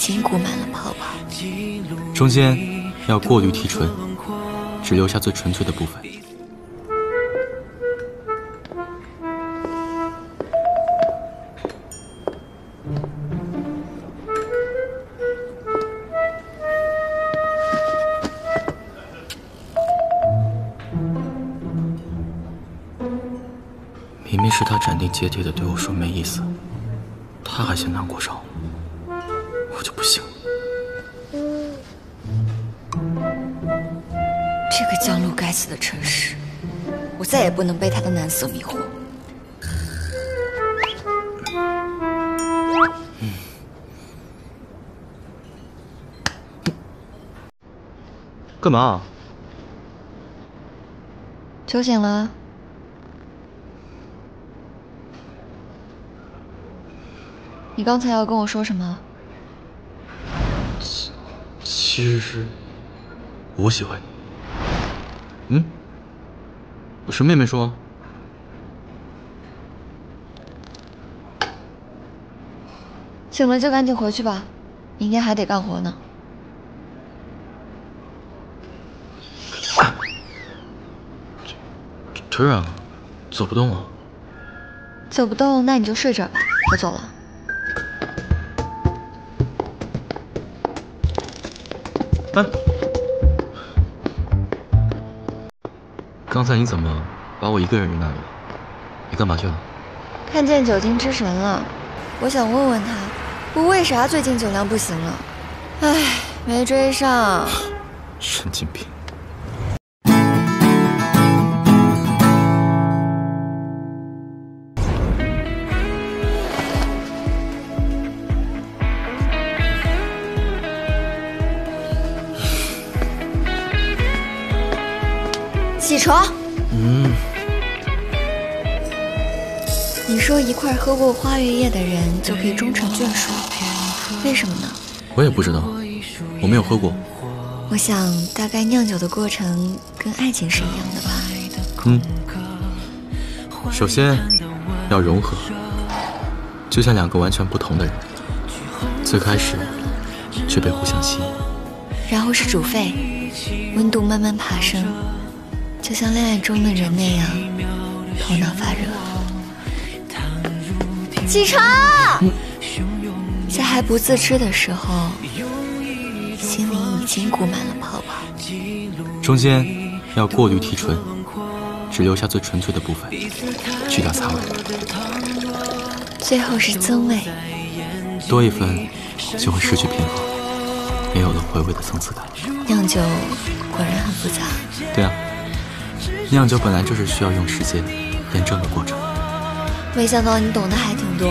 经鼓满了泡泡。 中间要过滤提纯，只留下最纯粹的部分。明明是他斩钉截铁的对我说没意思，他还嫌难过上我就不行。 这个江路该死的城市，我再也不能被他的男色迷惑。 干嘛？ 酒醒了。你刚才要跟我说什么？ 其实是我喜欢你。我什么也没说。 醒了就赶紧回去吧，明天还得干活呢。 腿软了，走不动了。 走不动，那你就睡这儿吧，我走了。 哎，刚才你怎么把我一个人扔那里了？你干嘛去了？ 看见酒精之神了，我想问问他，我为啥最近酒量不行了？唉，没追上。 神经病。 起床。你说一块喝过花月夜的人就可以终成眷属，为什么呢？ 我也不知道，我没有喝过。 我想大概酿酒的过程跟爱情是一样的吧。 首先要融合，就像两个完全不同的人，最开始却被互相吸引。 然后是煮沸，温度慢慢爬升，就像恋爱中的人那样，头脑发热。起床！在还不自知的时候，心里已经鼓满了泡泡。 中间要过滤提纯，只留下最纯粹的部分，去掉杂味。 最后是增味， 多一分就会失去平衡，没有了回味的层次感。 酿酒果然很复杂。 对啊，酿酒本来就是需要用时间验证的过程。 没想到你懂得还挺多。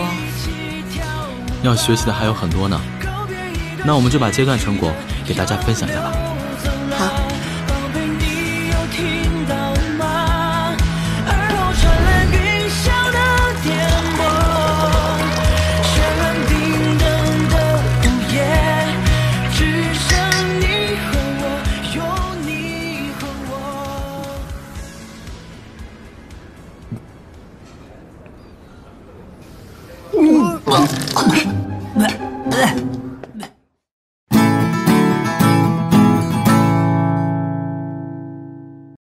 要学习的还有很多呢，那我们就把阶段成果给大家分享一下吧。